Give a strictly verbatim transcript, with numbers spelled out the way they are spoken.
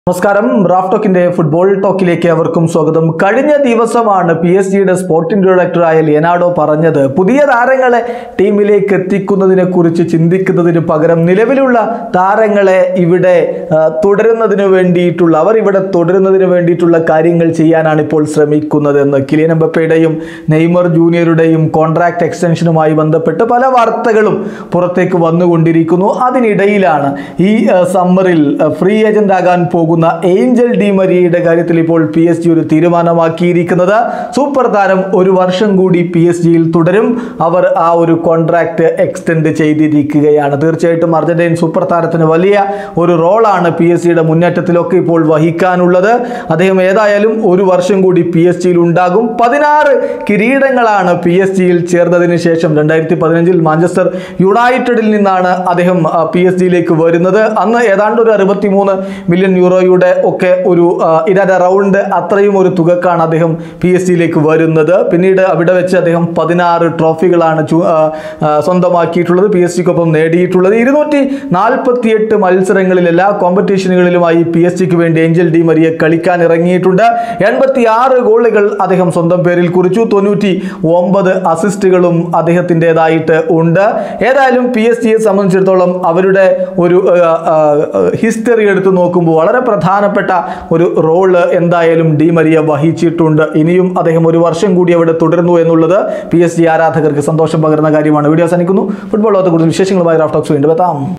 നമസ്കാരം. Raf ടോക്കിന്റെ football ടോക്കിലേക്ക് അവർക്കും സ്വാഗതം. കഴിഞ്ഞ ദിവസമാണ് പി എസ് ജിയുടെ സ്പോർട്ടിംഗ് ഡയറക്ടറായ ലിയനാർഡോ പറഞ്ഞത്, പുതിയ താരങ്ങളെ ടീമിലേക്ക് എത്തിക്കുന്നതിനെ കുറിച്ച് ചിന്തിക്കുന്നതിന് പകരം നിലവിലുള്ള താരങ്ങളെ ഇവിടെ തുടരുന്നതിന് വേണ്ടിയിട്ടുള്ള അവർ ഇവിടെ തുടരുന്നതിന് വേണ്ടിയിട്ടുള്ള കാര്യങ്ങൾ ചെയ്യാനാണ് ഇപ്പോൾ ശ്രമിക്കുന്നതെന്ന്. കിലിയൻ എംബപ്പയുടെയും നെയ്മർ ജൂനിയറുടെയും കോൺട്രാക്ട് എക്സ്റ്റൻഷനുമായി ബന്ധപ്പെട്ട് പല വാർത്തകളും പുറത്തേക്ക് വന്നുകൊണ്ടിരിക്കുന്നു. അതിനിടയിലാണ് ഈ സമ്മറിൽ ഫ്രീ ഏജന്റ് ആകാൻ പോകുന്ന ഏഞ്ചൽ ഡി മരിയയുടെ കാര്യത്തിൽ ഇപ്പോൾ പി എസ് ജി ഒരു തീരുമാനമാക്കിയിരിക്കുന്നത്. സൂപ്പർ താരം ഒരു വർഷം കൂടി പി എസ് ജിയിൽ തുടരും. അവർ ആ ഒരു കോൺട്രാക്ട് എക്സ്റ്റെൻഡ് ചെയ്തിരിക്കുകയാണ്. തീർച്ചയായിട്ടും അർജന്റീൻ സൂപ്പർ താരത്തിന് വലിയ ഒരു റോളാണ് പി എസ് ജിയുടെ മുന്നേറ്റത്തിലൊക്കെ ഇപ്പോൾ വഹിക്കാനുള്ളത്. അദ്ദേഹം ഏതായാലും ഒരു വർഷം കൂടി പി എസ് ജിയിൽ ഉണ്ടാകും. പതിനാറ് കിരീടങ്ങളാണ് പി എസ് ജിയിൽ ചേർന്നതിന് ശേഷം രണ്ടായിരത്തി പതിനഞ്ചിൽ മാഞ്ചസ്റ്റർ യുണൈറ്റഡിൽ നിന്നാണ് അദ്ദേഹം പി എസ് ജിയിലേക്ക് വരുന്നത്. അന്ന് ഏതാണ്ട് ഒരു അറുപത്തി മൂന്ന് മില്യൺ യൂറോയുടെ ഒക്കെ ഒരു ഇരട്ട റൗണ്ട് അത്രയും ഒരു തുകക്കാണ് അദ്ദേഹം പി എസ് ജിയിലേക്ക് വരുന്നത്. പിന്നീട് അവിടെ വെച്ച് അദ്ദേഹം പതിനാറ് ട്രോഫികളാണ് സ്വന്തമാക്കിയിട്ടുള്ളത്, പി എസ് ജിക്കൊപ്പം നേടിയിട്ടുള്ളത്. ഇരുന്നൂറ്റി നാൽപ്പത്തി എട്ട് മത്സരങ്ങളിൽ എല്ലാ കോമ്പറ്റീഷനുകളിലുമായി പി എസ് ജിക്ക് വേണ്ടി ഏഞ്ചൽ ഡി മരിയ കളിക്കാൻ ഇറങ്ങിയിട്ടുണ്ട്. എൺപത്തി ആറ് ഗോളുകൾ അദ്ദേഹം സ്വന്തം പേരിൽ കുറിച്ചു. തൊണ്ണൂറ്റി ഒമ്പത് അസിസ്റ്റുകളും അദ്ദേഹത്തിൻ്റെതായിട്ട് ഉണ്ട്. ഏതായാലും പി എസ് ജിയെ സംബന്ധിച്ചിടത്തോളം അവരുടെ ഒരു ഹിസ്റ്ററി എടുത്തു നോക്കുമ്പോൾ വളരെ പ്രധാനപ്പെട്ട ഒരു റോള് എന്തായാലും ഡി മരിയ വഹിച്ചിട്ടുണ്ട്. ഇനിയും അദ്ദേഹം ഒരു വർഷം കൂടി അവിടെ തുടരുന്നു എന്നുള്ളത് പി എസ് ജി ആരാധകർക്ക് സന്തോഷം പകരുന്ന കാര്യമാണ്. വീഡിയോ അവസാനിക്കുന്നു. ഫുട്ബോൾ ലോകത്തെ കൂടുതൽ വിശേഷങ്ങളുമായി റാഫ് ടോക്സ് വീണ്ടും എത്താം.